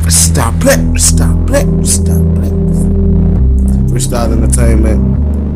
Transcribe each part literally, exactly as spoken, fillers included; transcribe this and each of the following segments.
Stop it, stop it, stop it. Freestyle Entertainment.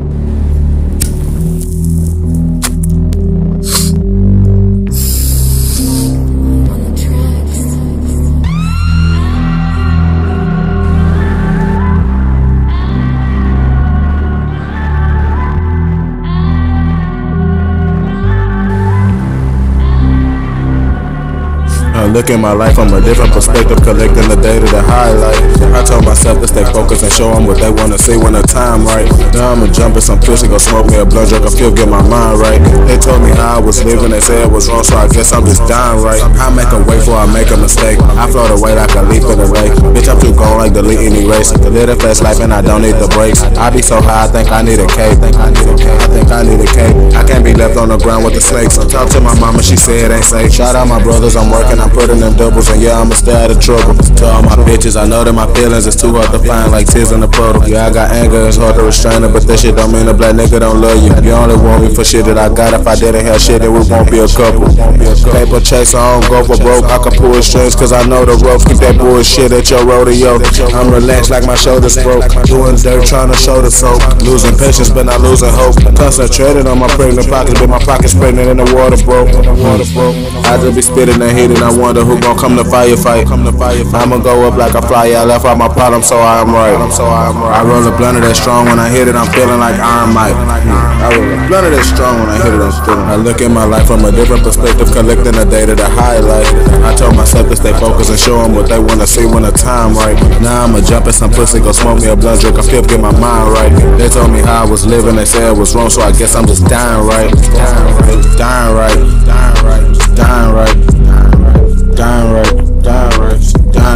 I look at my life from a different perspective, collecting the data to highlight. I told myself to stay focused and show them what they wanna see when the time right. Now I'ma jump in some pussy, go smoke me a blunt, drink a few, get my mind right. They told me how I was living, they said it was wrong, so I guess I'm just dying right. I make a wait before I make a mistake. I float away like a leaf in the lake. Bitch, I'm too gone like deleting erase. Live a fast life and I don't need the brakes. I be so high, I think I need a cake. I think I need a cake. I think I need a cake. I can't be left on the ground with the snakes. Talk to my mama, she said it ain't safe. Shout out my brothers, I'm working, I'm putting them doubles, and yeah, I'ma stay out of trouble. To all my bitches, I know that my feelings is too hard to find, like tears in a puddle. Yeah, I got anger, it's hard to restrain it, but that shit don't mean a black nigga don't love you. You only want me for shit that I got. If I didn't have shit, then we won't be a couple. Paper chaser, I don't go for broke. I can pull strings, cause I know the rope. Keep that bullshit at your rodeo. I'm relaxed like my shoulders broke. Doing dirt, trying to show the soap. Losing patience, but not losing hope. Concentrated on my pregnant pockets, but my pockets pregnant and the water broke. I just be spitting and heating, I wonder who gon' come to firefight. I'ma go up like a fly, I left out my problem, so I'm right. I roll a blunt that strong, when I hit it, I'm feeling like Iron Mike. I roll a blunt that strong, when I hit it, I'm feeling. I look at my life from a different perspective, collecting the data to highlight. I told myself to stay focused and show them what they wanna see when the time right. Now I'ma jump in some pussy, go smoke me a blunt, drink a fifth, get my mind right. They told me how I was living, they said it was wrong, so I guess I'm just dying right. Dying right, dying right, dying right, dying right, dying right, dying right, dying right, dying